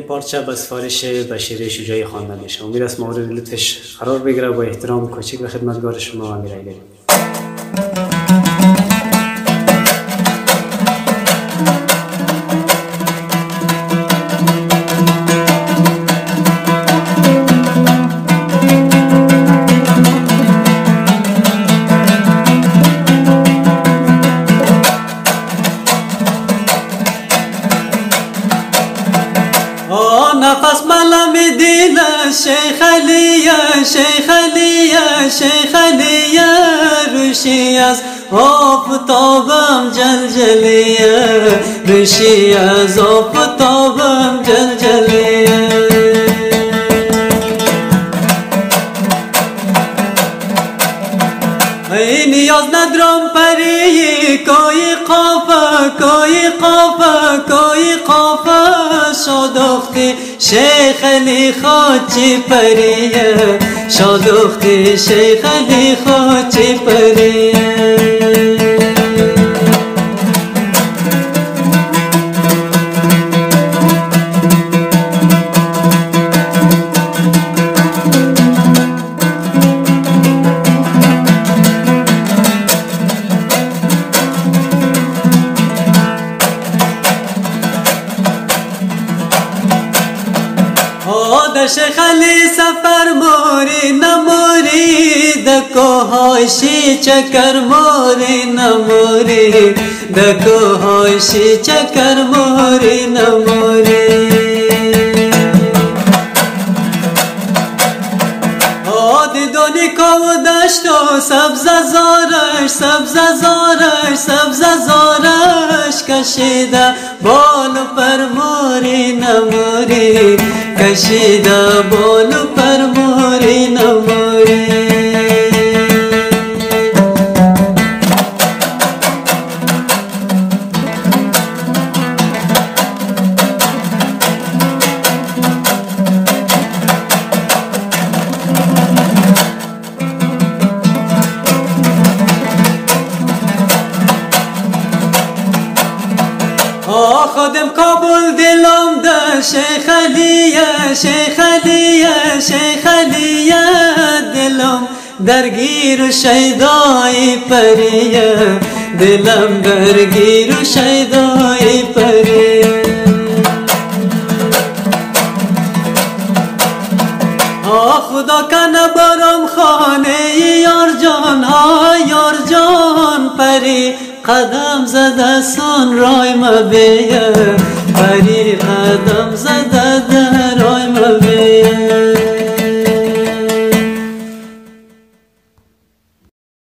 پارچه به سفارش بشیر شجاعی خوانده میشه. امید است مورد لطفش قرار بگیره. با احترام کوچک به خدمتگار شما امیر ایدری. نفس ملم دل شیخ علیه شیخ علیه شیخ علیه روشی از آفتابم جلجلیه روشی از آفتابم جلجلیه ای نیاز ندارم پری کوی قافه کوی قافه کوی قافه شادختی شیخ علی خاچی پریه شادختی شیخ علی خاچی پریه شیخ علی سفر موری نموری دکوهایشی چکر موری نموری دکوهایشی چکر موری نموری دیدونی کو دشت و سبز زارش سبز زارش سبز زارش کشیده بال پر موری نموری کشیده بال پر موری نموری خودم کابل دلم ده شیخ علیه شیخ علیه شیخ علیه دلم درگیر و شیدای پریه دلم درگیر و شیدای پریه خدا کنه برام خانه یار جان ها یار جان پری قدم زده سن رای مبیه پری قدم زده در